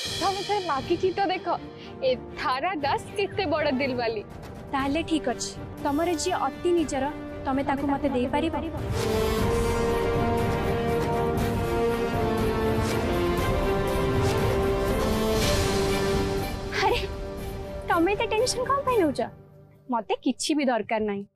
तमे थे माकी की तो देख ए थारा दास केते बड़ दिल वाली। ताले ठीक अछि तमरे जी अति निजर तमे ताकू मते दे पारिबो। अरे तमे ते टेंशन कम पई नउछ मते किछि भी दरकार नाही।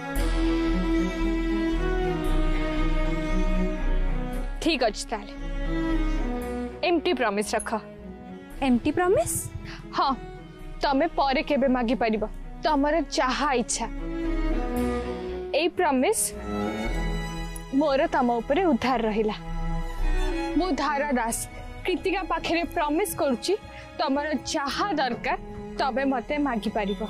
ठीक अछि ताले एमटी प्रॉमिस रख। Empty promise? हाँ तमे परे केबे मागी परिबो तमरे जहा इच्छा। ए प्रॉमिस मोर तम ऊपर उद्धार रहिला। मु धारा दास कृतिका पाखरे प्रॉमिस करूची तमर जहा दरकार तबे मते मागी परिबो।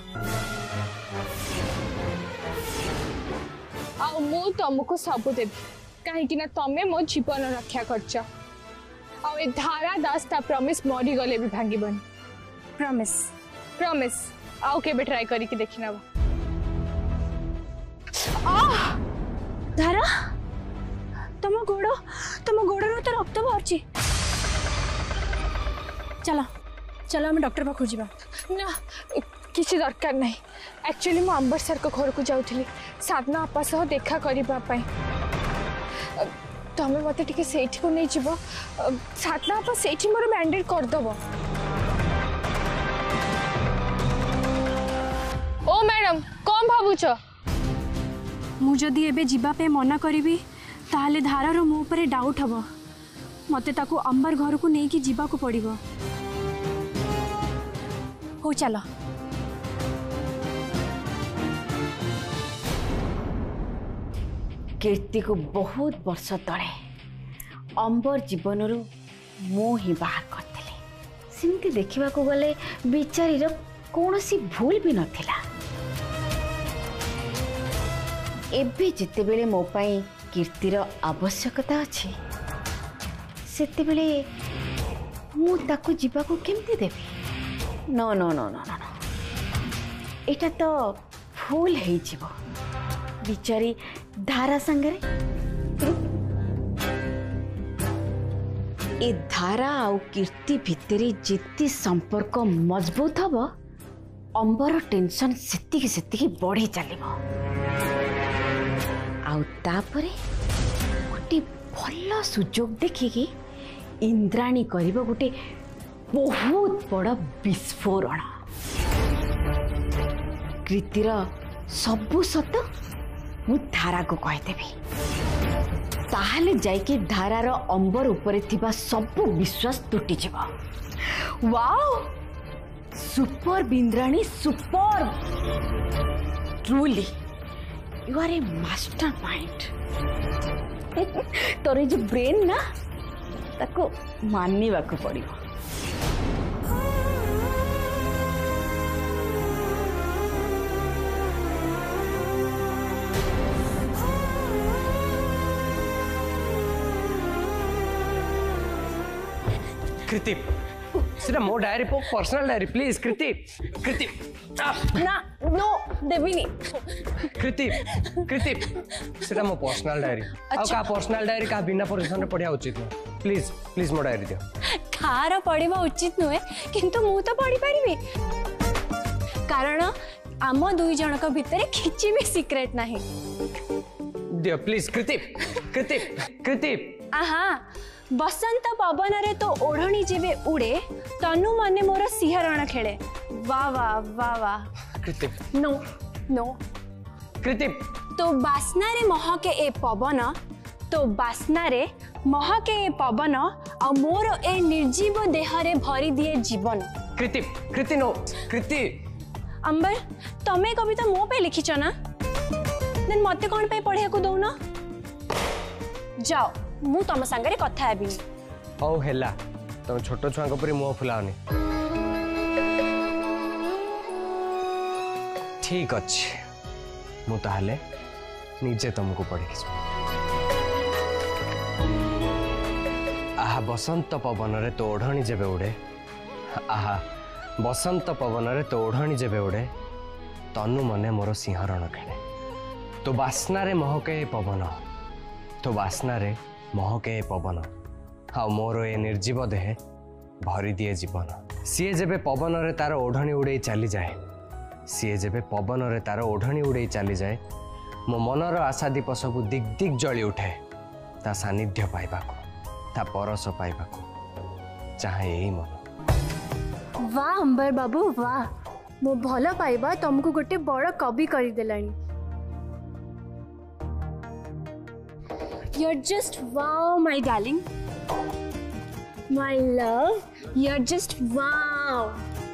आ मु तुमको सब देबी कहीं ना तमे मो जीवन रक्षा करछ। आ ए धारा दास ता प्रॉमिस मरी गले भी भांगीबन। प्रॉमिस प्रॉमिस आउ केबे ट्राई करी कि देखिना। धारा तुम गोड़ रो तो रक्त बाहरची। चलो चलो हम डॉक्टर पाखु जीवा। ना किसी दरकार नहीं। एक्चुअली मु अंबर सर को घर को जाउथली साधना आपा सह देखा करिबा पई। तमे मते टिके सेठी को नहीं जीवो साधना आपा सेठी मोर बैंडेज कर दबो। ओ मैडम कौन भाबुछ? मु जदि एबे जीवा पे मना करिवि ताले धारार मो ऊपर डाउट हबो मते ताकू अंबर घर को नहीं कि जीवा को पड़िबो। हो चलो कीर्ति को बहुत वर्ष तले अंबर जीवन रू मु ही बाहर करते सिमती देखा गले बिचारी कौन सी भूल भी नथिला। एबे जिते बेले मो पाई कीर्तिर आवश्यकता अच्छी सेते बेले मु ताकू जीवाकू केमती देबी? No no no no no एटा तो भूल है जीवो बिचारी धारा संगरे। ए धारा आउ कीर्ति भितरी जिति संपर्क मजबूत हबो अंबर टेंशन सेतिकी सेतिकी बढ़ी चलिबो। आउ तापरे गोटे भल सुजोग देखिकी इंद्राणी करिबो गोटे बहुत बड़ विस्फोरण। कृतिर सबु सत मु धारा को कहीदेवी ताहले जाइके धारार अंबर उपरे थिबा सबु विश्वास तुटी जिवो। Wow super Bindrani super truly you are a mastermind. तोर जो ब्रेन ना ताको मानिबा को पड़िबो। कृति सीधा मो डायरी पो personal diary please Kriti Kriti ना नो देविनी कृति कृति सीधा मो पर्सनल डायरी आ का पर्सनल डायरी का बिना परमिशन रे पढ़िया उचित न प्लीज प्लीज मो डायरी दियो। खार पढ़िबा उचित नुहे किंतु मु तो पढ़ी परिबी कारण आम दुई जनक भितर किछि भी सीक्रेट नाही। दियो प्लीज कृति कृति कृति। आहा बसंत पवन रे तो ओढ़णी जेबे उड़े तनु मने मोर सिंहरण खेले। वाह वाह वाह वाह। कृति नो नो कृति तो बासना रे महके ए पवन तो बासना रे महके ए पवन आ मोर ए निर्जीव देह रे भरी दिए जीवन। कृति कृति नो कृति। अंबर तमे कविता मो पे लिखिछ ना देन मते कोन पे पढ़िया को दउ ना जाओ मु तम संगरे कथा हेबी। ओ हेला तुम छोट छुआ परी मुह फुलाओनी। ठीक अच्छे मु ताहले निजे तुमको पढ़ी आहा बसंत पवन रे तो ओढ़णी जेबे उड़े आहा बसंत पवन रे तो ओढ़णी जेबे उड़े तनु मने मोर सिंहरण खेले। तो बासना रे महके पवन तो बासना रे महके पवन हाँ मोर ए निर्जीव देहे भरी दिए जीवन। सी जेबे पवन रे तार ओढ़णी उड़े चली जाए, सी जेबे पवन रे तार ओढ़णी उड़े चली जाए, मो मनर आशा दीप सब दिग दिग जली उठे ता सानिध्य पाइबाकू, ता परस पाइबाकू चाहे यही मन। वाह अंबर बाबू वाह, मो भल पाइबा तुमको गोटे बड़ कवि कर देलानी। You're just wow my darling, my love, you're just wow।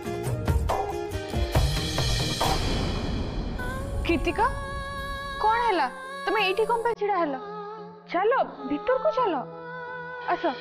Kritika कौन है? तुम्हें एठी कौन पे छिड़ा है? चलो भीतर को चलो, आसो।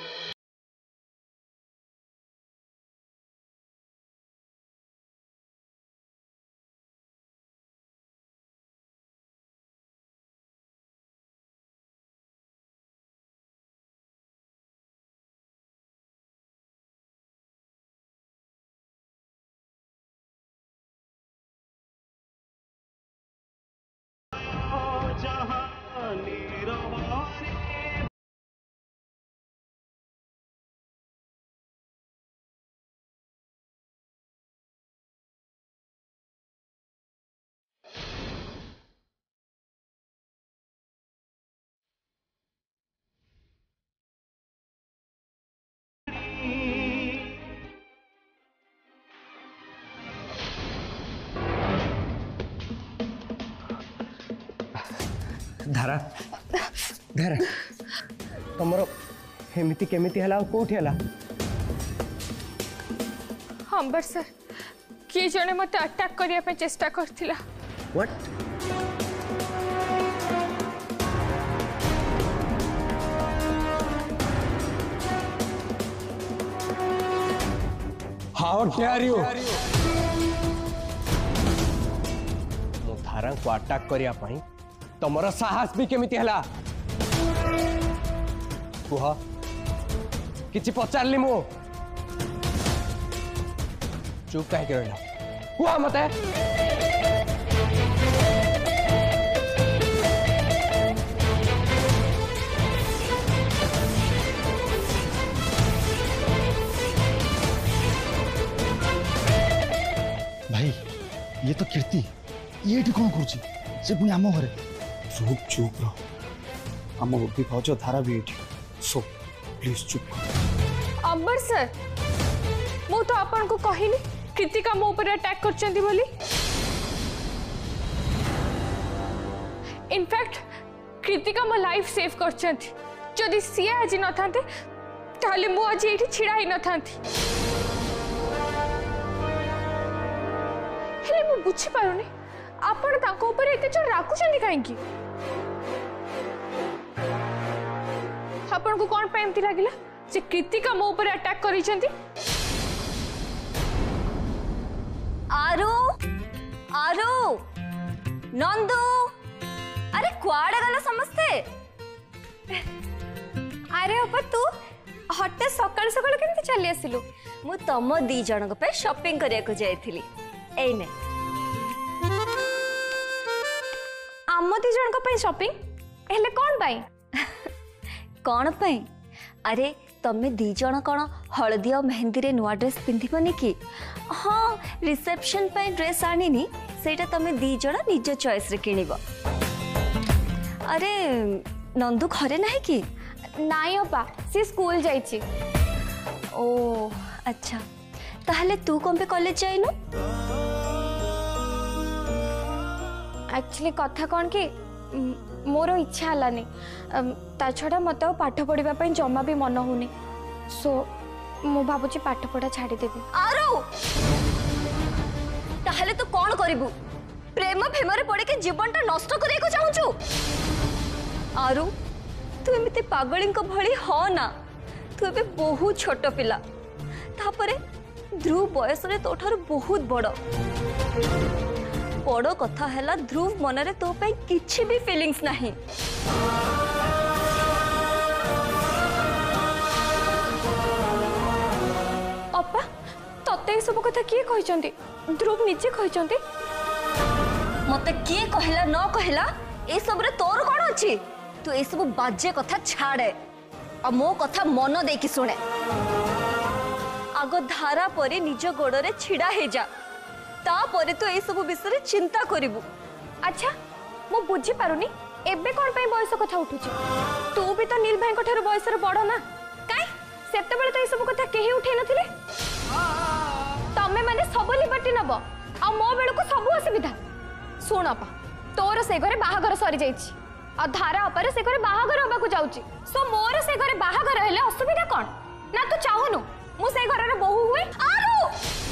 धारा धारा तुमर एमती केमिति हला कोठी हला? अंबर सर किए जने मते अटैक करिया पे चेष्टा करथिला। व्हाट? How dare you? मो धारा को अटैक करिया पई तमर साहस भी केमिति हला? कुह किछि पचारली मु? चुप कह के रहला, कुह मते। भाई ये तो कीर्ति, ये कौन करुची से पुणी आम घरे? चुप चुप रह, आम ओबी भाज धारा भी एठी, सो प्लीज चुप कर। अंबर सर मु तो आपन को कहिली कृतिका मो ऊपर अटैक करचंती बोली। इनफैक्ट कृतिका मो लाइफ सेव करचंती, जदि सिया आज न थांते ताले मु आज एठी छिड़ा ही न थांती। हेले मु बुझी पारुनी आपण ताको ऊपर एते जो राखुचंती काहेकि? आपण को कोन पे एमती लागिला जे कृतिका मो ऊपर अटैक करिसंती? आरु आरु नंदू, अरे कुआडे गला समस्ते? अरे अपा तू हटे सकाळ सकाळ केमती चली आसिलु? मु तम दी जणक पे शॉपिंग करिया को जाइथिली। एई ने आम दी जणक पे शॉपिंग हेले कोन पाई? कोन पाई? अरे तमे दी जण कौन हलदी और मेहंदी रे नुआ ड्रेस पिंधिबनी कि? हाँ रिसेप्शन पे ड्रेस आनीनी, सेटा तमे दी जण निज चॉइस रे किनिबो। अरे नंदू घरे नहीं कि? नाई अपा सी स्कूल जाइछि। ओ अच्छा, ताहले तू कौन पे कॉलेज जाइनु? एक्चुअली कथा कौन कि मोर इच्छा हलानी, ता छड़ा मत पाठ पढ़ा जमा भी मन होनी, सो मु भाबुची पाठ पढ़ा छाड़ी देबी। आरो ताहले तू कौन करिबु? प्रेम फेम रे पड़े के जीवन टा नष्ट करे को चाहूचु? आरो तू एमिते पागलिंग को भली हो ना, तू एबे बहुत छोट पिला, तापरे ध्रुव बयस रे तोठार बहुत बड़। बड़ कथा हैला ध्रुव मनरे तो पे किछि भी फीलिंग्स नहीं। अपा तते सब कथा किए कहिसंती? ध्रुव निजे कहिसंती? मते किए कहला न कहला ए सब रे तोर कोन अछि? तू ए सब बाजे कथा छाड़े और मो कथा मन दे कि सुने। आग धारा परे निज गोड़े छिड़ा हे जा तापरे तो ए सब विषय चिंता करिबु। अच्छा मु बुझी पारुनी एबे कोन पई बयस कथा उठुची तू भी तो नील भाई ठार बयस बड़ ना काई सेते बेले तो ए सब कथा केही उठै नथिले तमे माने सब लिबर्टी नब आ मो बेल को सब असुविधा सुन अपा तोर से घरे बाहागर सरी जाईची आ धारा अपरे से घरे बाहागर होबा को जाउची सो मोर से घरे बाहागर हेले असुविधा कोन ना तू चाहुनु मु से घर रे बहु हुए आरु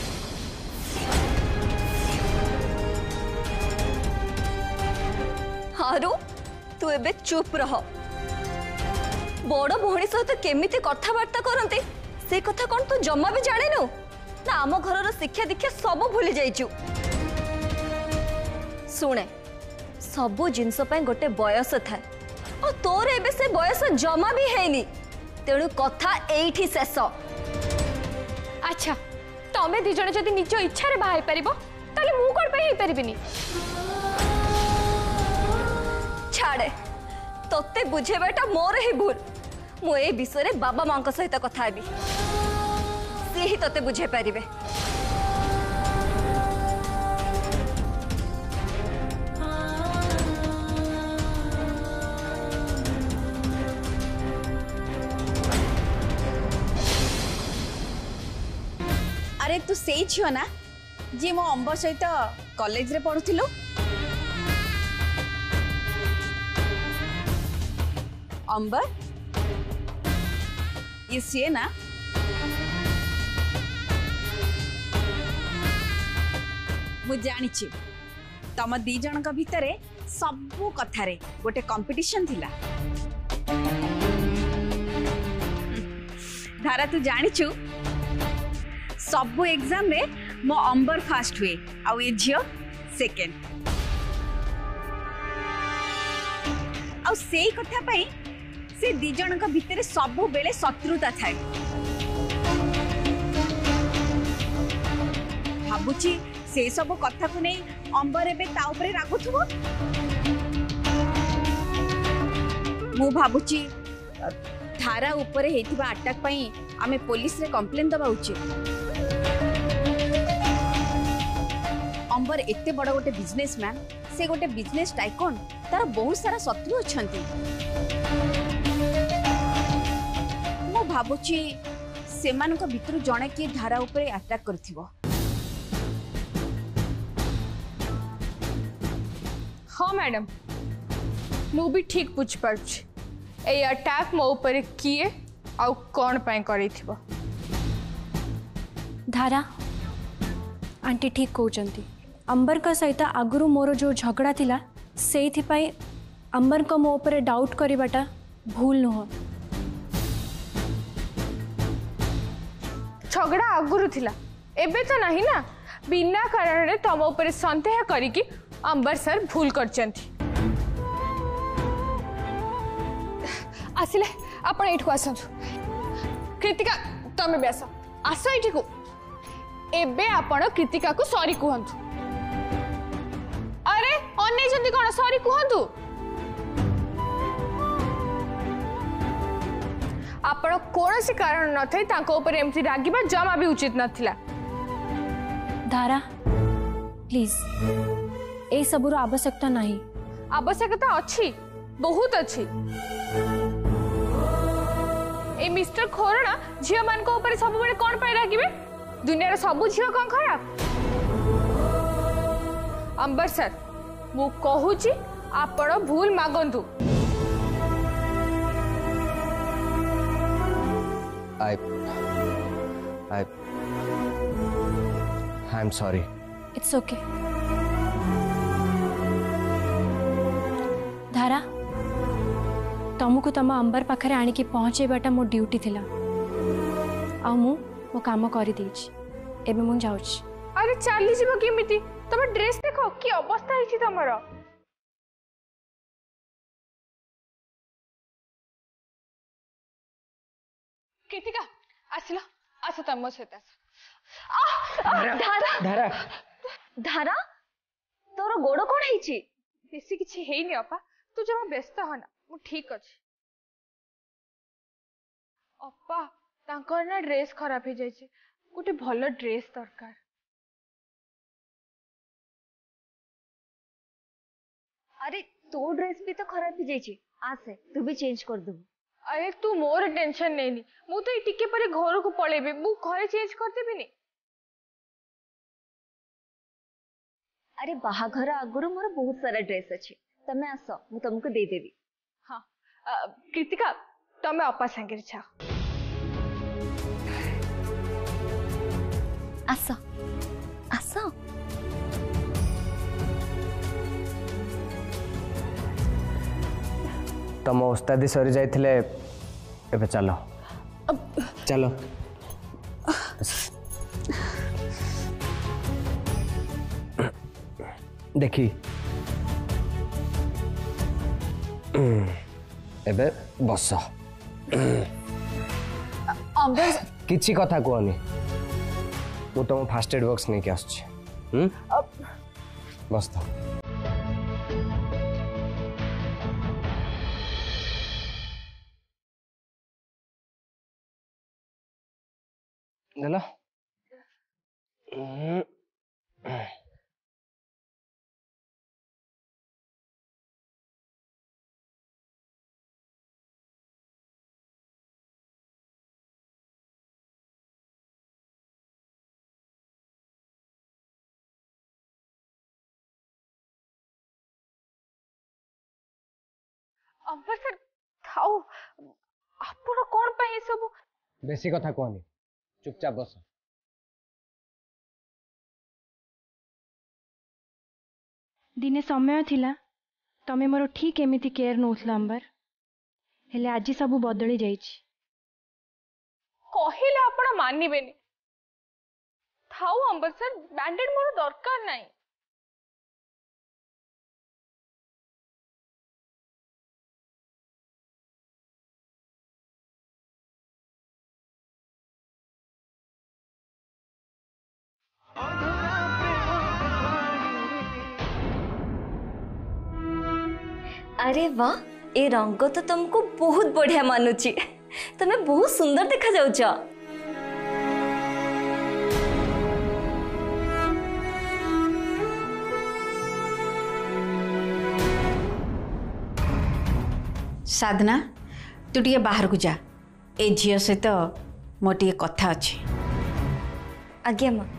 आरु तू एबे चुप रह बड़ भौणी सहित केमिति कथबार्ता करते से कथा कौन तू जमा भी जाने नु ना आम घर शिक्षा दीक्षा सब भूली जाइचु। सुने सबु जिनस पई गोटे बयस थाए और तोर एबे से बयस जमा भी हैनी तेणु कथा एठी शेष। अच्छा तमे दी जण जदि निज इच्छा रे बाहाई परिबो ताले मु कोन पे हेई परिबिनी छाड़े तोते बुझेबाटा मोर ही भूल मु ए विषय रे बाबा मां को सहित कथा हेबी से ही तोते बुझे पारिबे। अरे तू से झियो ना जी मो अंबर सहित कॉलेज रे पढुथिलु अंबर ये सी ना मु जानी तम दी जन भितर सबू कथारे गोटे कंपटीशन थिला धारा तू जानिचु सबू एग्जाम रे मो अंबर फास्ट हुए आउ ये झियो सेकेंड आउ सेई कथा पई से दी जन भितर सबू बेले शत्रुता थाए भाबुची से सब कथा को नहीं अंबर एबे ता ऊपर रागुथुबो मु भाबुची धारा ऊपर हेतिबा अटैक पई आमे पुलिस रे कंप्लेन दबा उचित। अंबर एते बड़ गोटे बिजनेसमैन से गोटे बिजनेस टाइकन तार बहुत सारा शत्रु अछंती मु भाबुची सेमानक भितर जणे कि धारा ऊपर अटैक करथिबो। हाँ मैडम मु भी ठीक बुझ पारुछि ए अटैक मो ऊपर किए आउ कौन पाए करैथिबो। धारा आंटी ठीक कहते अंबर का सहित आगु मोर जो झगड़ा थिला से अंबर को मो ऊपर डाउट करवाटा भूल नुह झगड़ा आगुरु थिला एबे तो नहीं ना बिना कारण तम ऊपर संदेह करिकी अंबर सर भूल करचंती आसिले आपण एठू आसंतु कृतिका तमे बेस आस एठी को एबे आपण कृतिका को सॉरी कहंतु। अरे अन्य जंदी कोन सॉरी कहंतु आपण कोनसी कारण न थई तांको ऊपर एमती रागिबा जमा भी उचित नथिला। धारा प्लीज ए सबुर आवश्यकता नहीं। आवश्यकता अच्छी बहुत अच्छी ए मिस्टर खोरणा झियो मान को ऊपर सब बड़े कोन पाई रागिबे दुनिया रे सब झियो कोन खराब। अंबर सर मु कहूची आपण भूल मागंतु। I'm sorry. It's okay. धारा तुमको तुम अंबर पाखरे आनिकी पहुँचेबाटा मो ड्यूटी थिला आ मो काम कर देछि एबे मु जाउछि। अरे चली जीव केमिति तुम ड्रेस देखो की अवस्था हिची तमरो। कृतिका आसिलो आस तम सहित धारा धारा धारा तोर गोड़ कोन हेछि बेसी किछि हेइनी अपा तू जमा व्यस्त होना मु ठीक अछि। अपा तांकर ना ड्रेस खराब हो जाइए गोटे भल ड्रेस दरकार। अरे तो ड्रेस भी तो खराब हो जाइए, आसे तू भी चेंज कर दू। अरे तू मोर टेंशन नहीं, मु तो टिके पर घर को पळेबी, मु घरे चेंज कर देबी। अरे बाहाघर आगुरु मोर बहुत सारा ड्रेस अच्छे, तमे आस मु तुमको दे देबी। हाँ कृतिका तमे अपा संगे छा आस आस। तम उस्तादी सरी जाइथिले, एबे चलो चलो। देखी एबे बस किछि कथा कहनी, मु तुम फास्ट एड बॉक्स नहीं के आसछि। बस तो देला अंबर सर थाओ आपण कोन पे ये सब बेसी कथा कहनी, चुपचाप बस। दिने समय थिला तमे मोर ठीक एमिति केयर नौथला अंबर, हेले आज सब बदली जाइछि। कहिले आपण मानिबेनी। थाओ अंबर सर, बैंडेड मोर दरकार नाही। अरे वाह, ए रंग तो तुमको बहुत बढ़िया मानुची, तमे बहुत सुंदर देखा जाउछ। साधना तू टे बाहर को जा, ए झील सहित मोर टे कथा अच्छी। आज्ञा माँ।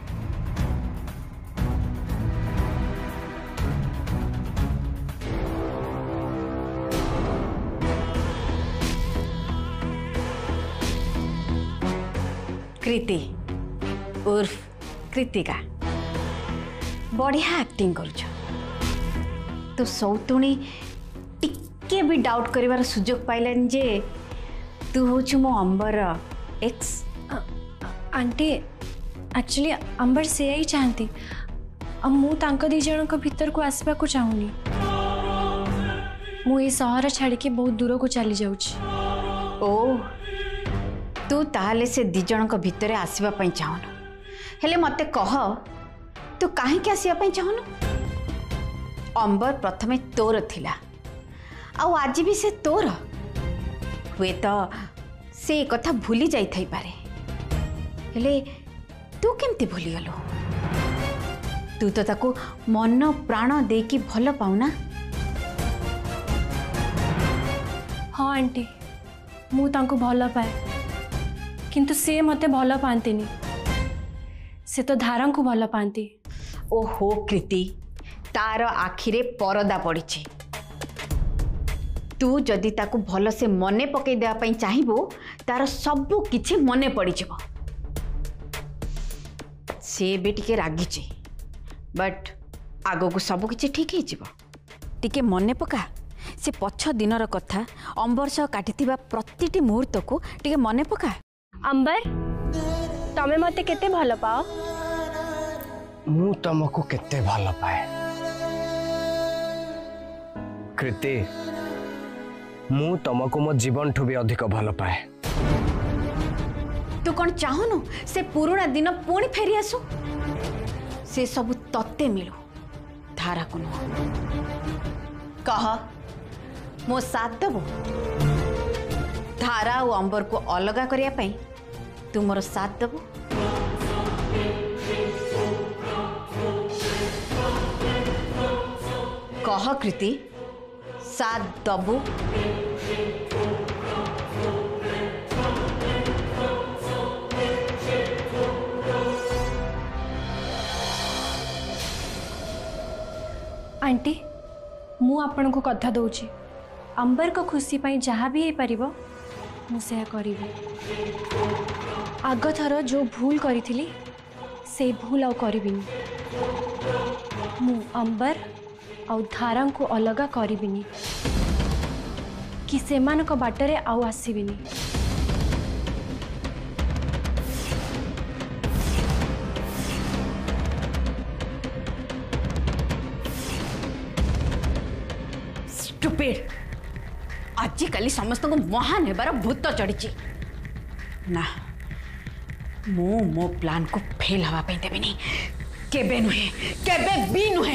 कृति उर्फ कृतिका बढ़िया एक्टिंग करुछ। तो सौतुणी टिके भी डाउट करिवार सुजोग पाइलान जे तू होछु मो Ambar ex. Auntie actually Ambar से ही चाहती, अब मु तांको दी जन को भीतर को आसबा को चाहूनी। मु ए शहर छाड़ी के बहुत दूर को चली जाउछि। ओ तू ताहले से दी जन को भीतर आसबा पई चाहनु, हेले मते कह तू काहे के आसीबा पई चाहनु? अंबर प्रथमे तोर थिला, आउ आज भी से तोर। हुए तो से कथा भूली जाई थाई पारे, हेले तू केमती भूली गलु? तू तो ताको मन प्राण दे की भल पाउना। हाँ आंटी, मु तांको भल पाए, किंतु से मते भल पांतीनी, से तो धारा को भल पांती। ओहो कृति, तार आखिरे परदा पड़ी। तू जदि ताकू भल से मने पकई देवा पई चाहिबो, तार सब किछि मने पड़ी जिवो। से भी टिके रागिछि, बट आगो को सब किछि ठीक ही जिवो। टिके मने पका से पछ दिनर कथा, अंबर सह काटिथिबा प्रतिटी मुहूर्त को टिके मने पका। अंबर तमे मते केते भल पाओ? मु तुमको केते भल पाए कृति, मु तुमको मो जीवन ठू भी अधिक भल पाए। तू कौन चाहनु से पुराना दिन पुणी फेरी आसु? से सब तत्ते मिलू, धारा को नुह। कह मो साथ देबो? धारा और अंबर को अलगा करिया पई तू मोर साथ देबो? कह कृति साथ दबु। आंटी मु आपण को कथा दौची अंबर को खुशी पाई जहाँ भी पारिबो मुझे करिबी। आग थर जो भूल करी से भूल आउ करिबिनी। मु अंबर आउ धारा को अलगा करिबिनी कि सेमान को बाटरे आउ आसीबिनी। स्टुपिड आजिकली समस्त को महान हेबार भूत चढ़ी ना। मु मो प्लान को फेल हवा पे देबेनी केबे नुहे केबे भी नुहे।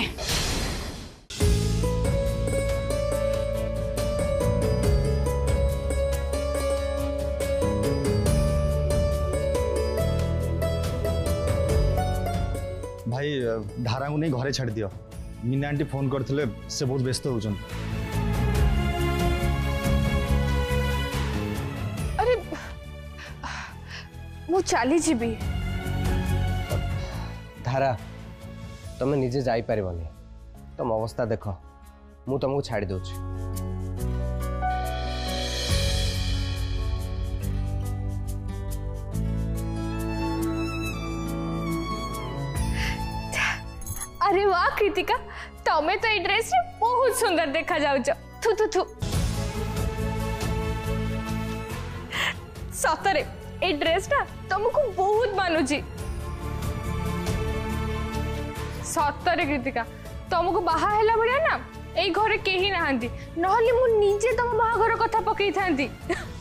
भाई धारा को नहीं घरे छाड़ दियो। मीना आंटी फोन करथिले से बहुत व्यस्त होउछन। अरे मु चली जीबी। धारा तुम निजे जाई परिबनी। तुम अवस्था देख मु तुमको छाड़ी दउछि। अरे वाह कृतिका तमें तो ये ड्रेस रे बहुत सुंदर देखा जाउछ। थु थु थु सतरे ए ड्रेस ना तुमको बहुत मानुची। सतरे कृतिका तुमको बाहा हैला बड़िया ना ए घरे केही नाहंती नहले मु निजे तुम बाहाघर कथा पकई थांती।